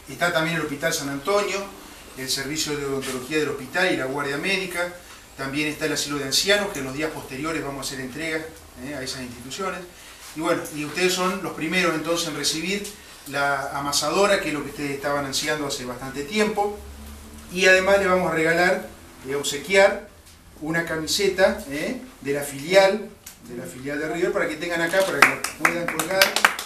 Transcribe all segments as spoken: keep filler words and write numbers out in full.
Está también el Hospital San Antonio, el servicio de odontología del hospital y la guardia médica. También está el asilo de ancianos, que en los días posteriores vamos a hacer entrega eh, a esas instituciones. Y bueno, y ustedes son los primeros entonces en recibir la amasadora, que es lo que ustedes estaban ansiando hace bastante tiempo. Y además les vamos a regalar, eh, obsequiar, una camiseta eh, de la filial, de la filial de River, para que tengan acá, para que la puedan colgar.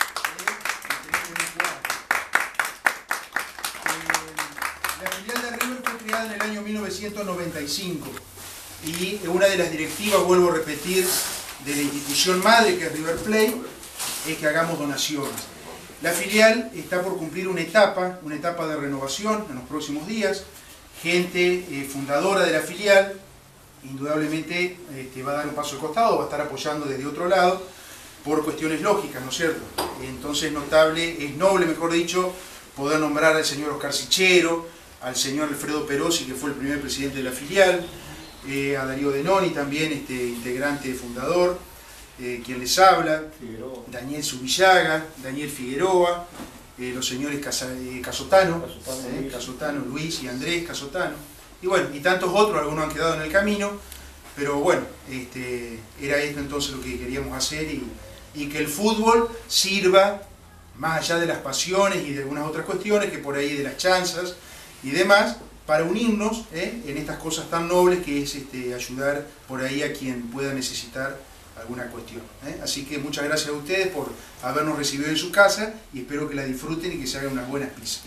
La filial de River fue creada en el año mil novecientos noventa y cinco y una de las directivas, vuelvo a repetir, de la institución madre, que es River Plate, es que hagamos donaciones. La filial está por cumplir una etapa, una etapa de renovación en los próximos días. Gente eh, fundadora de la filial, indudablemente este, va a dar un paso al costado, va a estar apoyando desde otro lado, por cuestiones lógicas, ¿no es cierto? Entonces notable, es noble, mejor dicho, poder nombrar al señor Oscar Sichero, al señor Alfredo Perosi, que fue el primer presidente de la filial, eh, a Darío Denoni, también este, integrante fundador, eh, quien les habla, Figueroa. Daniel Subillaga, Daniel Figueroa, eh, los señores Casa, eh, Casotano, Casotano, eh, Luis. Casotano, Luis y Andrés Casotano, y bueno, y tantos otros, algunos han quedado en el camino, pero bueno, este, era esto entonces lo que queríamos hacer, y, y que el fútbol sirva, más allá de las pasiones y de algunas otras cuestiones, que por ahí de las chanzas y demás, para unirnos eh, en estas cosas tan nobles que es este, ayudar por ahí a quien pueda necesitar alguna cuestión. ¿eh? Así que muchas gracias a ustedes por habernos recibido en su casa y espero que la disfruten y que se hagan unas buenas pizzas.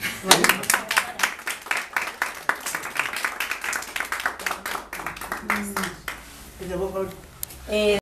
Eh,